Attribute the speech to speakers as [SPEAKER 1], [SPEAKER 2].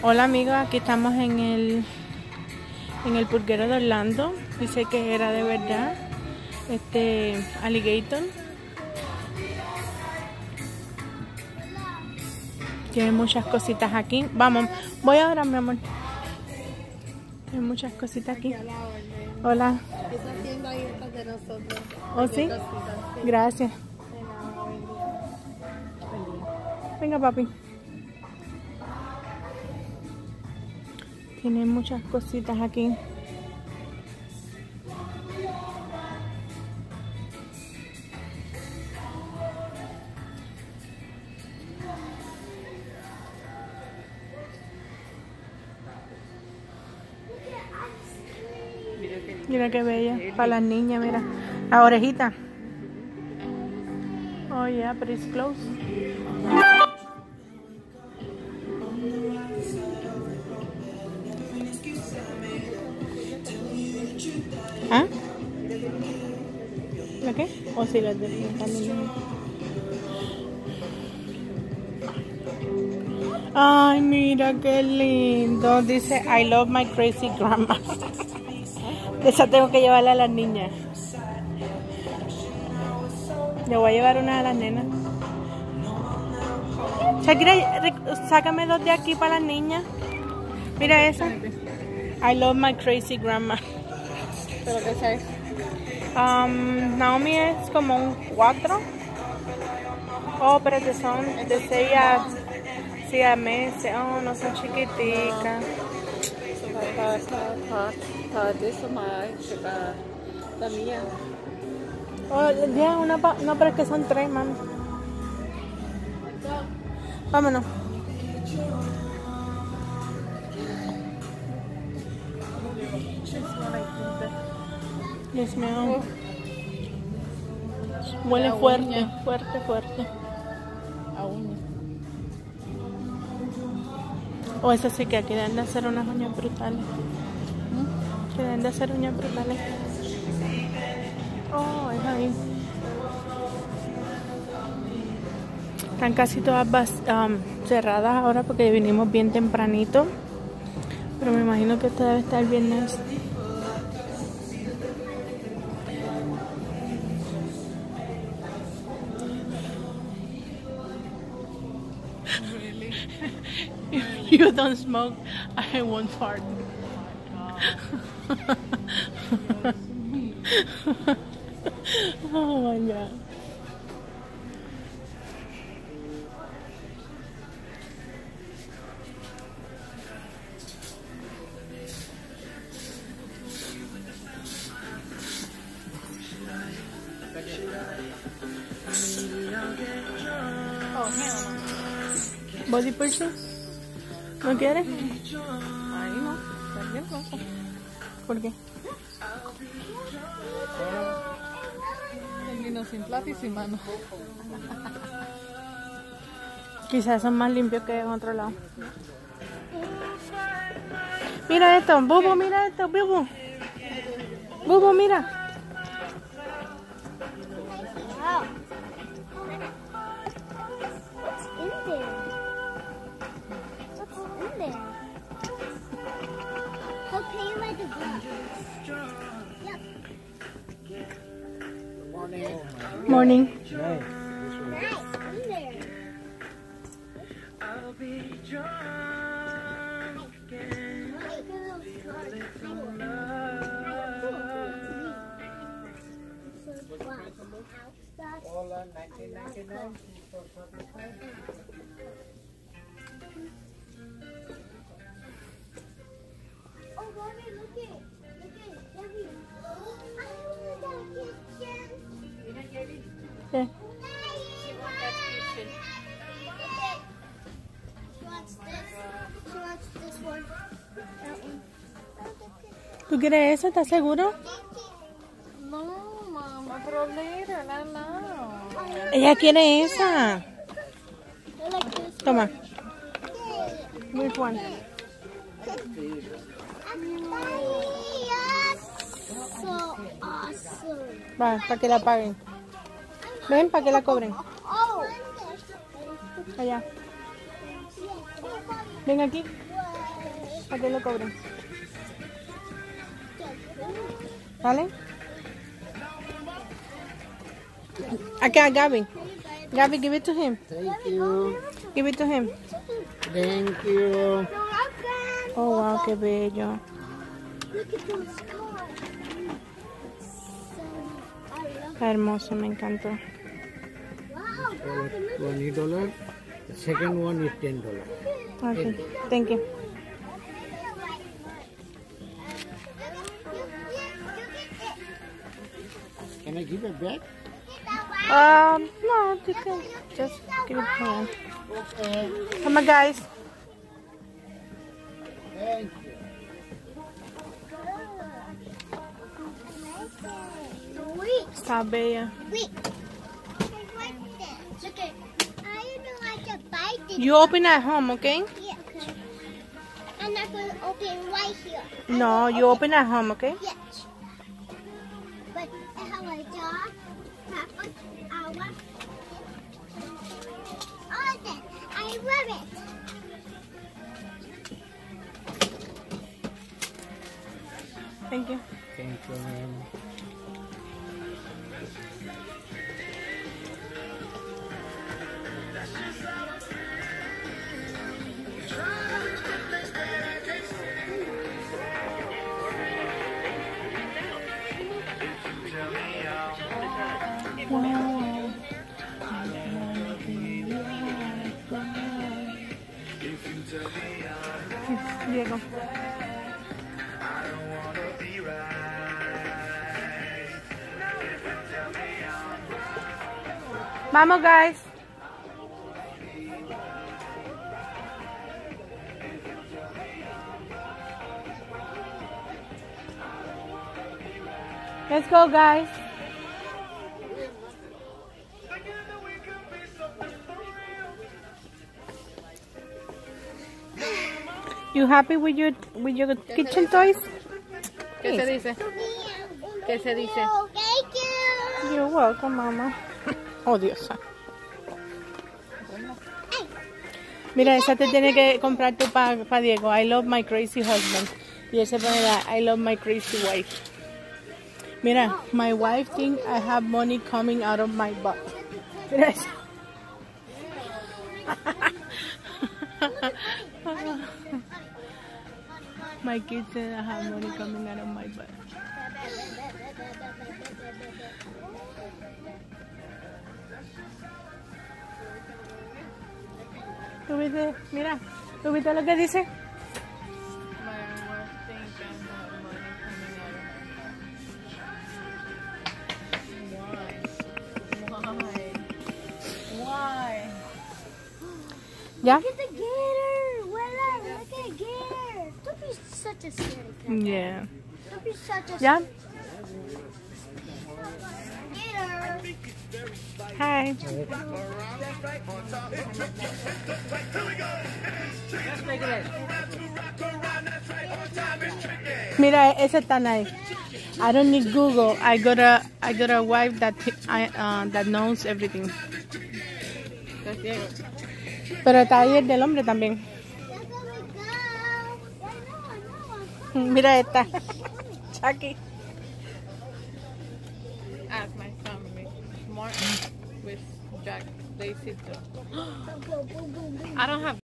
[SPEAKER 1] Hola amigos, aquí estamos en el pulguero de Orlando. Dice que era de verdad alligator. Tiene muchas cositas aquí. Vamos, voy ahora, mi amor. Tiene muchas cositas aquí. Hola.
[SPEAKER 2] Esa tienda ahí está de nosotros.
[SPEAKER 1] ¿Oh sí? Gracias. Venga, papi. Tiene muchas cositas aquí. Mira qué bella. Para las niñas, mira. La orejita. Oh yeah, but it's close. ¿Ah? ¿La qué? O si las de también. Ay, mira qué lindo. Dice, I love my crazy grandma. Esa tengo que llevarla a las niñas. Le voy a llevar una a las nenas. Shakira, sácame dos de aquí para las niñas. Mira esa. I love my crazy grandma.
[SPEAKER 2] ¿Pero qué es?
[SPEAKER 1] Naomi es como un 4. Oh, pero que son de 6 a meses. Oh, no son chiquiticas.
[SPEAKER 2] De eso más, la mía.
[SPEAKER 1] Oh, ya, no, pero es que son 3, mami. Vámonos. Dios mío. Huele fuerte, fuerte.
[SPEAKER 2] A uña.
[SPEAKER 1] O eso sí que aquí deben de hacer unas uñas brutales. Que deben de hacer uñas brutales. Oh, es ahí. Están casi todas cerradas ahora porque vinimos bien tempranito. Pero me imagino que esto debe estar bien nice. If you don't smoke, I won't fart. Oh my god. Body piercing? ¿No quieres?
[SPEAKER 2] Ahí no, también no.
[SPEAKER 1] ¿Por qué?
[SPEAKER 2] Termino sin plata y sin mano.
[SPEAKER 1] Quizás son más limpios que en otro lado. Mira esto, Bubu, mira esto, Bubu. Bubu, mira. Morning.
[SPEAKER 3] Hola, 1999.
[SPEAKER 4] Oh, Barbie, look it, Debbie. Oh, that kitchen.
[SPEAKER 1] ¿Qué?
[SPEAKER 4] She wants this. She wants this one. That one.
[SPEAKER 1] ¿Tú quieres eso? ¿Estás seguro?
[SPEAKER 2] No, mamá, pero léela, no.
[SPEAKER 1] Ella quiere esa.
[SPEAKER 4] I like this.
[SPEAKER 1] Toma. Which one?
[SPEAKER 4] So awesome.
[SPEAKER 1] Va, para que la paguen. Ven, para que la cobren.
[SPEAKER 4] Oh.
[SPEAKER 1] Allá. Ven aquí. ¿A qué lo cobran? ¿Vale? Acá, Gaby. Gaby, give it to him.
[SPEAKER 3] Thank you.
[SPEAKER 1] Give it to him.
[SPEAKER 3] Thank you.
[SPEAKER 1] Oh, wow, qué bello.
[SPEAKER 4] Look at those cars. So, I love.
[SPEAKER 1] Está hermoso, me encantó.
[SPEAKER 4] Wow,
[SPEAKER 3] $20. The second one is $10.
[SPEAKER 1] Okay, thank you.
[SPEAKER 3] Can I give it back?
[SPEAKER 1] No, you can just give it to him.
[SPEAKER 3] Okay.
[SPEAKER 1] Come on, guys.
[SPEAKER 3] Thank you.
[SPEAKER 4] Wait,
[SPEAKER 1] Está bella.
[SPEAKER 4] wait. Look at. I don't like to bite it.
[SPEAKER 1] You open at home, okay?
[SPEAKER 4] Yeah, okay. I'm not going to open right here.
[SPEAKER 1] No, you open at home, okay?
[SPEAKER 4] Yes. But I have a dog, papa, our. Oh, then I love it.
[SPEAKER 1] Thank you.
[SPEAKER 3] Thank you, ma'am.
[SPEAKER 1] Wow. Diego. Vamos, guys. Let's go, guys. You happy with your kitchen toys?
[SPEAKER 2] ¿Qué se dice? ¿Qué se dice?
[SPEAKER 4] Oh, thank you.
[SPEAKER 1] You're welcome, mama. Oh, Dios. Mira, esa te tiene que comprar tú para Diego. I love my crazy husband. Y ese pone I love my crazy wife. Mira, my wife think I have money coming out of my butt. Mira eso. My kids say I have money coming out of my butt. ¿Tú viste? Mira, ¿tú viste lo que dice? ¿Ya?
[SPEAKER 4] Look at the gator. Willa, look at gator. Don't be such a scaredy cat.
[SPEAKER 1] Yeah.
[SPEAKER 4] Don't be such a
[SPEAKER 1] ¿Ya?
[SPEAKER 4] gator.
[SPEAKER 1] Hi. Mira, ese está nice. I don't need Google. I got a wife that that knows everything. Pero está ahí el del hombre también.
[SPEAKER 4] That's where we go.
[SPEAKER 1] Mira esta. Chucky.
[SPEAKER 2] Ask my family. Martin with Jack. They sit there. I don't have